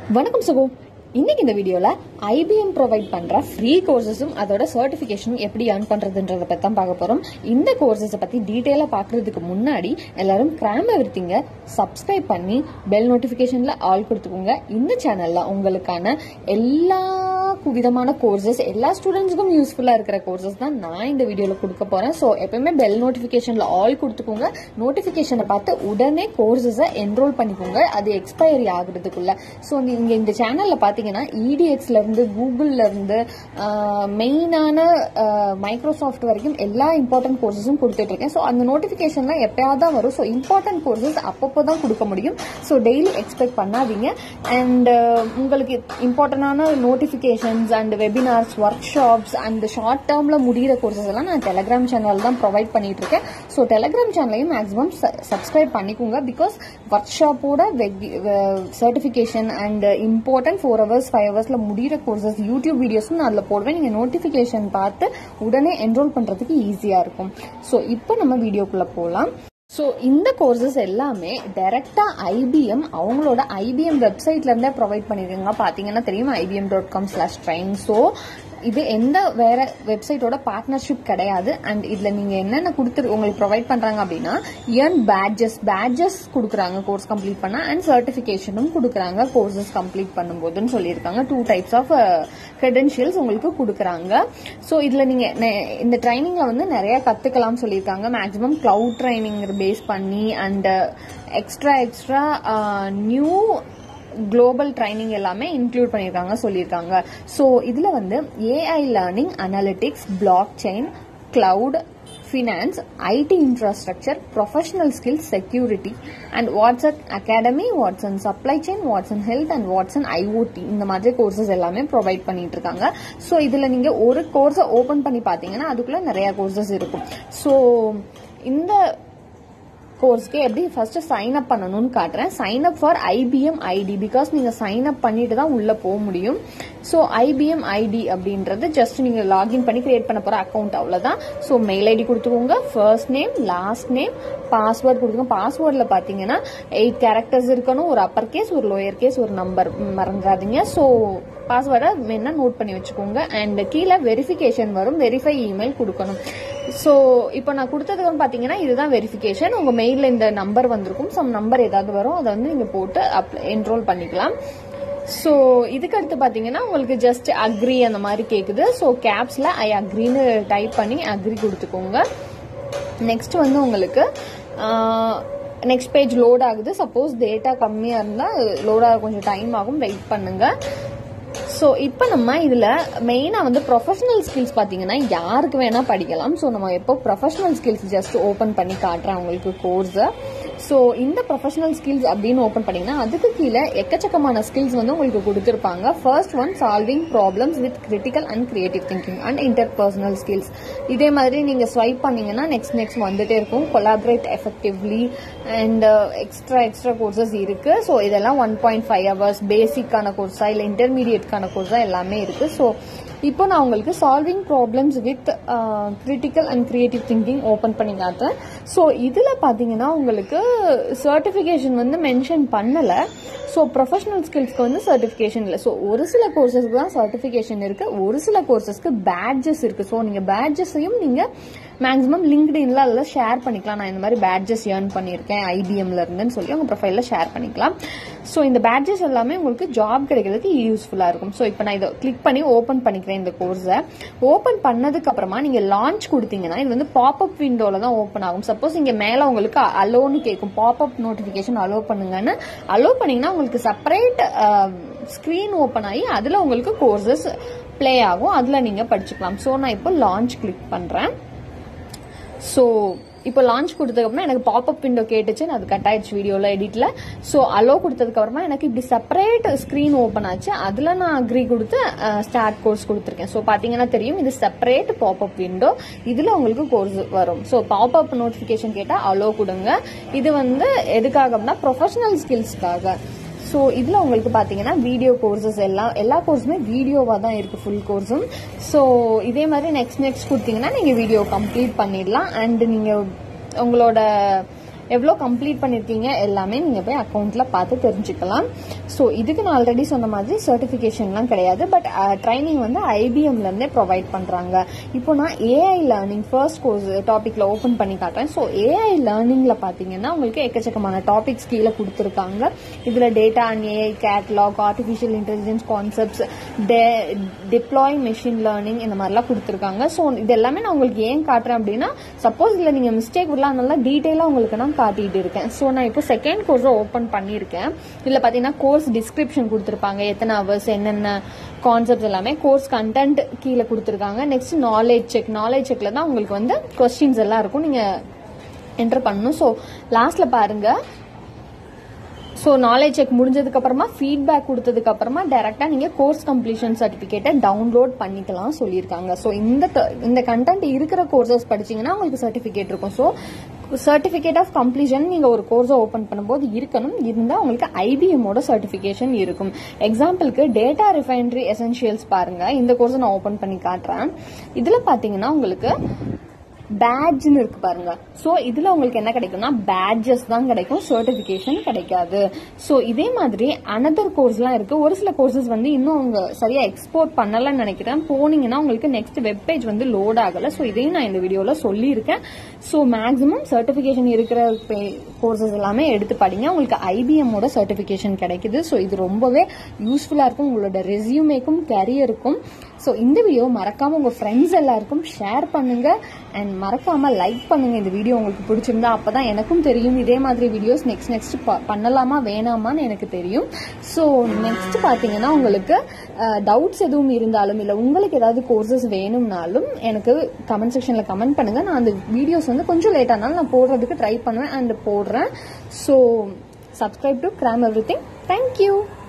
வணக்கம் சகோ. இன்னைக்கு இந்த வீடியோல IBM ப்ரொவைட் பண்ற ஃப்ரீ கோர்சஸும் அதோட சர்டிபிகேஷனும் எப்படி earn பண்றதுன்றத பத்தி தான் பார்க்க போறோம். இந்த கோர்சஸை பத்தி டீடைலா பார்க்கிறதுக்கு முன்னாடி எல்லாரும் கிராம் எவ்ரிதிங்க சப்ஸ்கிரைப் பண்ணி பெல் நோட்டிபிகேஷன்ல ஆல் கொடுத்துக்கோங்க. இந்த சேனல்ல உங்களுக்கான எல்லா விதமான கோர்சஸ் எல்லா ஸ்டூடெண்ட்ஸ்க்கும் யூஸ்ஃபுல்லா இருக்கிற கோர்சஸ் தான் நான் இந்த வீடியோல கொடுக்க போறேன். ஸோ எப்பவுமே பெல் நோட்டிபிகேஷன்ல ஆல் கொடுத்துக்கோங்க. நோட்டிபிகேஷனை பார்த்து உடனே கோர்சஸை என்ரோல் பண்ணிக்கோங்க, அது எக்ஸ்பயரி ஆகுறதுக்குள்ள. ஸோ நீங்க இந்த சேனல்ல பாத்தீங்கன்னா EDXல இருந்து கூகுள்ல இருந்து மெயினான மைக்ரோசாஃப்ட் வரைக்கும் எல்லா இம்பார்ட்டன்ட் கோர்சஸும் கொடுத்துட்டு இருக்கேன். ஸோ அந்த நோட்டிபிகேஷன்லாம் எப்பயாவது தான் வரும். ஸோ இம்பார்ட்டன்ட் கோர்சஸ் அப்பப்போ தான் கொடுக்க முடியும். ஸோ டெய்லி எக்ஸ்பெக்ட் பண்ணாதீங்க. அண்ட் உங்களுக்கு இம்பார்ட்டன்டான notifications and webinars, workshops and short டேர்ம்ல முடிகிற கோர்சஸ் எல்லாம் நான் டெலிகிராம் சேனல் தான் ப்ரொவைட் பண்ணிட்டு இருக்கேன். ஸோ டெலிகிராம் சேனலையும் மேக்ஸிமம் சப்ஸ்கிரைப் பண்ணிக்கோங்க. பிகாஸ் ஒர்க் ஷாப்போட சர்டிபிகேஷன் அண்ட் இம்பார்ட்டன்ட் 4 hours 5 hoursல முடிகிற கோர்சஸ் யூடியூப் வீடியோஸும் நான் அதில் போடுவேன். நீங்க நோட்டிபிகேஷன் பார்த்து உடனே என்ரோல் பண்றதுக்கு ஈஸியா இருக்கும். ஸோ இப்போ நம்ம வீடியோக்குள்ள போகலாம். ஸோ இந்த கோர்சஸ் எல்லாமே டைரக்டா IBM அவங்களோட IBM வெப்சைட்ல இருந்தே ப்ரொவைட் பண்ணிருக்காங்க. பாத்தீங்கன்னா தெரியும், ibm.com/training. ஸோ இது எந்த வேற வெப்சைட்டோட பார்ட்னர்ஷிப் கிடையாது. அண்ட் இதுல நீங்க என்னென்ன கொடுத்து உங்களுக்கு ப்ரொவைட் பண்றாங்க அப்படின்னா earn பேட்ஜஸ் கொடுக்குறாங்க கோர்ஸ் கம்ப்ளீட் பண்ணா, அண்ட் சர்டிபிகேஷனும் கொடுக்குறாங்க கோர்சஸ் கம்ப்ளீட் பண்ணும்போதுன்னு சொல்லியிருக்காங்க. 2 types ஆஃப் கிரெடென்ஷியல்ஸ் உங்களுக்கு கொடுக்குறாங்க. ஸோ இதுல நீங்க இந்த ட்ரைனிங்ல வந்து நிறைய கத்துக்கலாம் சொல்லியிருக்காங்க. மேக்ஸிமம் கிளவுட் ட்ரைனிங் பேஸ் பண்ணி and extra new global training எல்லாமே இன்க்ளூட் பண்ணிருக்காங்க சொல்லியிருக்காங்க. ஸோ இதுல வந்து AI learning, analytics, blockchain, cloud, finance, IT infrastructure, professional skills, security and WhatsApp academy, WhatsApp supply chain, WhatsApp health and WhatsApp IoT இந்த மாதிரி courses எல்லாமே provide பண்ணிட்டு இருக்காங்க. ஸோ இதுல நீங்க ஒரு கோர்ஸை ஓபன் பண்ணி பாத்தீங்கன்னா அதுக்குள்ள நிறைய கோர்சஸ் இருக்கும். ஸோ இந்த கோர்ஸ்க்கு எப்படி ஃபர்ஸ்ட் சைன் அப் பண்ணணும்னு காட்டுறேன். Sign up for IBM ID, because நீங்க சைன் அப் பண்ணிட்டு தான் உள்ள போக முடியும். ஸோ IBM ID அப்படின்றது ஜஸ்ட் நீங்க லாகின் பண்ணி கிரியேட் பண்ண போற அக்கௌண்ட், அவ்வளவுதான். ஸோ மெயில் ஐடி கொடுத்துக்கோங்க, first name, last name, password கொடுத்துக்கோங்க. பாஸ்வேர்ட்ல பாத்தீங்கன்னா 8 கேரக்டர்ஸ் இருக்கணும், ஒரு அப்பர் கேஸ், ஒரு லோயர் கேஸ், ஒரு நம்பர் மறந்துடாதீங்க. ஸோ பாஸ்வேர்டை வேணா நோட் பண்ணி வச்சுக்கோங்க. அண்ட் கீழே வெரிஃபிகேஷன் வரும், வெரிஃபை இமெயில் கொடுக்கணும். ஸோ இப்போ நான் கொடுத்தது வந்து பாத்தீங்கன்னா இதுதான் வெரிஃபிகேஷன். உங்க மெயில்ல இந்த நம்பர் வந்திருக்கும், சம் நம்பர் ஏதாவது வரும், அதை வந்து நீங்க போட்டு என்ரோல் பண்ணிக்கலாம். ஸோ இதுக்கு அடுத்து பாத்தீங்கன்னா உங்களுக்கு ஜஸ்ட் அக்ரி அந்த மாதிரி கேக்குது. ஸோ கேப்ஸ்ல ஐ அக்ரின்னு டைப் பண்ணி அக்ரி கொடுத்துக்கோங்க. நெக்ஸ்ட் வந்து உங்களுக்கு நெக்ஸ்ட் பேஜ் லோட் ஆகுது. சப்போஸ் டேட்டா கம்மியா இருந்தா லோட் ஆக கொஞ்சம் டைம் ஆகும், வெயிட் பண்ணுங்க. ஸோ இப்போ நம்ம இதுல மெயினா வந்து ப்ரொஃபஷனல் ஸ்கில்ஸ் பாத்தீங்கன்னா யாருக்கு வேணா படிக்கலாம். ஸோ நம்ம எப்போ ப்ரொஃபஷனல் ஸ்கில்ஸ் ஜஸ்ட் ஓபன் பண்ணி காட்டுறேன் உங்களுக்கு கோர்ஸ். ஸோ இந்த ப்ரொஃபஷனல் ஸ்கில்ஸ் அப்படின்னு ஓபன் பண்ணீங்கன்னா அதுக்கு கீழே எக்கச்சக்கமான ஸ்கில்ஸ் வந்து உங்களுக்கு கொடுத்துருப்பாங்க. First one, solving problems with critical and creative thinking and interpersonal skills. இதே மாதிரி நீங்க ஸ்வைப் பண்ணீங்கன்னா நெக்ஸ்ட் வந்துட்டே இருக்கும். Collaborate effectively and extra courses இருக்கு. ஸோ இதெல்லாம் 1.5 hours பேசிக்கான கோர்ஸா இல்ல இன்டர்மீடியேட்கான கோர்ஸா எல்லாமே இருக்கு. ஸோ இப்போ நான் உங்களுக்கு solving problems with critical and creative thinking open பண்ணி காட்டுறேன். ஸோ இதுல பாத்தீங்கன்னா உங்களுக்கு சர்டிபிகேஷன் வந்து மென்ஷன் பண்ணல. ஸோ ப்ரொஃபஷனல் ஸ்கில்ஸ்க்கு வந்து சர்டிபிகேஷன் இல்லை. ஸோ ஒரு சில கோர்சஸ்க்கு தான் சர்டிபிகேஷன் இருக்கு, ஒரு சில கோர்சஸ்க்கு பேட்ஜஸ் இருக்கு. ஸோ நீங்க பேட்ஜஸையும் நீங்க மேக்ஸிமம் லிங்க்டின்ல அதில் ஷேர் பண்ணிக்கலாம். நான் இந்த மாதிரி பேட்ஜஸ் ஏர்ன் பண்ணியிருக்கேன் IBMல இருந்துன்னு சொல்லி உங்க ப்ரொஃபைல்ல ஷேர் பண்ணிக்கலாம். ஸோ இந்த பேட்ஜஸ் எல்லாமே உங்களுக்கு ஜாப் கிடைக்கிறதுக்கு யூஸ்ஃபுல்லா இருக்கும். ஸோ இப்போ நான் இதை கிளிக் பண்ணி ஓபன் பண்ணிக்கிறேன். இந்த கோர்ஸை ஓபன் பண்ணதுக்கு அப்புறமா நீங்க லான்ச் கொடுத்தீங்கன்னா இது வந்து பாப்அப் விண்டோல தான் ஓபன் ஆகும். சப்போஸ் இங்க மேல உங்களுக்கு அலோன்னு கேட்கும், பாப்அப் நோட்டிபிகேஷன் அலோ பண்ணுங்கன்னு. அலோ பண்ணீங்கன்னா உங்களுக்கு செப்பரேட் ஸ்கிரீன் ஓபன் ஆகி அதுல உங்களுக்கு கோர்சஸ் பிளே ஆகும், அதுல நீங்க படிச்சுக்கலாம். ஸோ நான் இப்போ லான்ச் கிளிக் பண்றேன். ஸோ இப்போ லான்ச் கொடுத்ததுக்கு அப்புறமா எனக்கு பாப்அப் விண்டோ கேட்டுச்சு, அது கட் ஆயிடுச்சு வீடியோல எடிட்ல. ஸோ அலோ கொடுத்ததுக்கு அப்புறமா எனக்கு இப்படி செப்பரேட் ஸ்கிரீன் ஓபன் ஆச்சு, அதுல நான் அக்ரி கொடுத்து ஸ்டார்ட் கோர்ஸ் கொடுத்துருக்கேன். ஸோ பாத்தீங்கன்னா தெரியும், இது செப்பரேட் பாப்அப் விண்டோ, இதுல உங்களுக்கு கோர்ஸ் வரும். ஸோ பாப்அப் நோட்டிபிகேஷன் கேட்டா அலோ கொடுங்க. இது வந்து எதுக்காக அப்படின்னா ப்ரொஃபஷனல் ஸ்கில்ஸ்க்காக. ஸோ இதுல உங்களுக்கு பாத்தீங்கன்னா வீடியோ கோர்சஸ் எல்லா கோர்ஸுமே வீடியோவா தான் இருக்கு, ஃபுல் கோர்ஸும். ஸோ இதே மாதிரி நெக்ஸ்ட் கொடுத்தீங்கன்னா நீங்க வீடியோ கம்ப்ளீட் பண்ணிடலாம். அண்ட் நீங்க உங்களோட எவ்வளோ கம்ப்ளீட் பண்ணிருக்கீங்க எல்லாமே நீங்க போய் அக்கௌண்ட்ல பார்த்து தெரிஞ்சுக்கலாம். ஸோ இதுக்கு நான் ஆல்ரெடி சொன்ன மாதிரி சர்டிபிகேஷன்லாம் கிடையாது, பட் ட்ரைனிங் வந்து ஐபிஎம்ல இருந்தே ப்ரொவைட் பண்றாங்க. இப்போ நான் ஏஐ லேர்னிங் ஃபர்ஸ்ட் கோர்ஸ் டாபிக்ல ஓபன் பண்ணி காட்டுறேன். ஸோ ஏஐ லேர்னிங்ல பாத்தீங்கன்னா உங்களுக்கு எக்கச்சக்கமான டாபிக்ஸ் கீழே கொடுத்துருக்காங்க. இதுல data and AI catalogue, artificial intelligence concepts, deploy machine learning இந்த மாதிரிலாம் கொடுத்துருக்காங்க. ஸோ இது எல்லாமே நான் உங்களுக்கு ஏன் காட்டுறேன் அப்படின்னா, சப்போஸ் இதுல நீங்க மிஸ்டேக் விடலாம், நல்லா டீட்டெயிலா உங்களுக்கு நான் காட்டிட்டு இருக்கேன். ஸோ நான் இப்போ செகண்ட் கோர்ஸ் ஓபன் பண்ணிருக்கேன். இதுல பாத்தீங்கன்னா கோர்ஸ் டிஸ்கிரிப்ஷன் கொடுத்துருப்பாங்க, எத்தனை ஹவர்ஸ், என்னென்ன கான்செப்ட் எல்லாமே, கோர்ஸ் கண்டென்ட் கீழே கொடுத்துருக்காங்க. நெக்ஸ்ட் நாலேஜ் செக்ல தான் உங்களுக்கு வந்து கொஸ்டின்ஸ் எல்லாம் இருக்கும், நீங்க என்டர் பண்ணணும். ஸோ லாஸ்ட்ல பாருங்க. ஸோ நாலேஜ் செக் முடிஞ்சதுக்கு அப்புறமா ஃபீட்பேக் கொடுத்ததுக்கு அப்புறமா டைரக்டா நீங்க கோர்ஸ் கம்ப்ளீஷன் சர்டிபிகேட்டை டவுன்லோட் பண்ணிக்கலாம் சொல்லியிருக்காங்க. ஸோ இந்த கண்டென்ட் இருக்கிற கோர்சஸ் படிச்சீங்கன்னா உங்களுக்கு சர்டிபிகேட் இருக்கும். ஸோ சர்டிபிகேட் ஆஃப் கம்ப்ளீஷன் நீங்க ஒரு கோர்ஸை ஓபன் பண்ணும்போது இருக்கணும், இருந்தா உங்களுக்கு ஐபிஎம்மோட சர்டிபிகேஷன் இருக்கும். எக்ஸாம்பிளுக்கு டேட்டா ரிஃபைனரி எசென்ஷியல்ஸ் பாருங்க, இந்த கோர்ஸை நான் ஓபன் பண்ணி காட்டுறேன். இதுல பாத்தீங்கன்னா உங்களுக்கு பேட்ஜ்னு இருக்கு பாருங்க. சோ இதுல உங்களுக்கு என்ன கிடைக்கும்னா பேட்ஜஸ் தான் கிடைக்கும், சர்டிபிகேஷன் கிடைக்காது. சோ இதே மாதிரி அனதர் கோர்ஸ்லாம் இருக்கு. ஒரு சில கோர்சஸ் வந்து இன்னும் அவங்க சரியா எக்ஸ்போர்ட் பண்ணலன்னு நினைக்கிறேன். போனீங்கன்னா உங்களுக்கு நெக்ஸ்ட் வெப் பேஜ் வந்து லோட் ஆகல. சோ இதையும் நான் இந்த வீடியோல சொல்லியிருக்கேன். சோ மேக்ஸிமம் சர்டிபிகேஷன் இருக்கிற கோர்சஸ் எல்லாமே எடுத்து படிங்க, உங்களுக்கு ஐபிஎம்மோட சர்டிபிகேஷன் கிடைக்குது. சோ இது ரொம்பவே யூஸ்ஃபுல்லா இருக்கும் உங்களோட ரெஸ்யூமேக்கும் கரியருக்கும். சோ இந்த வீடியோ மறக்காம உங்க ஃப்ரெண்ட்ஸ் எல்லாருக்கும் ஷேர் பண்ணுங்க அண்ட் மறக்காம லைக் பண்ணுங்க இந்த வீடியோ உங்களுக்கு பிடிச்சிருந்தா. அப்பதான் எனக்கும் தெரியும் இதே மாதிரி வீடியோஸ் நெக்ஸ்ட் பண்ணலாமா வேணாமான்னு எனக்கு தெரியும். ஸோ நெக்ஸ்ட் பாத்தீங்கன்னா உங்களுக்கு டவுட்ஸ் எதுவும் இருந்தாலும் இல்ல உங்களுக்கு ஏதாவது கோர்சஸ் வேணும்னாலும் எனக்கு கமெண்ட் செக்ஷன்ல கமெண்ட் பண்ணுங்க. நான் அந்த வீடியோஸ் வந்து கொஞ்சம் லேட் ஆனாலும் நான் போடுறதுக்கு ட்ரை பண்ணுவேன் அண்ட் போடுறேன். So subscribe to Cram Everything. Thank you.